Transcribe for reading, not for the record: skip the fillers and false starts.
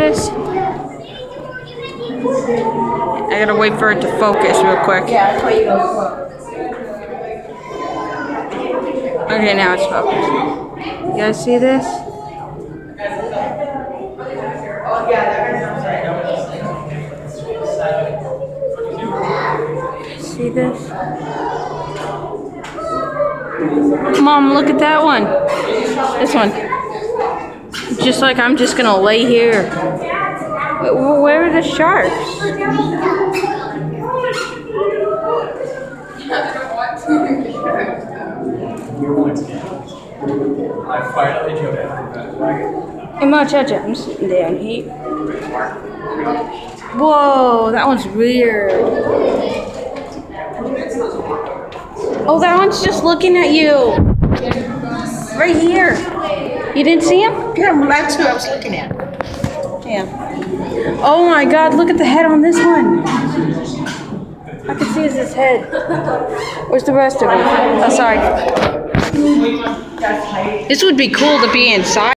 this? I gotta wait for it to focus real quick. Yeah, that's why you go. Okay, now it's focused. You guys see this? See this? Mom, look at that one. This one. Just like I'm just gonna lay here. Where are the sharks? I'm gonna touch it. I'm sitting down here. Whoa, that one's weird. Oh, that one's just looking at you. Right here. You didn't see him? Yeah, well, that's who I was looking at. Yeah. Oh my God, look at the head on this one. I can see his head. Where's the rest of him? Oh, sorry. This would be cool to be inside.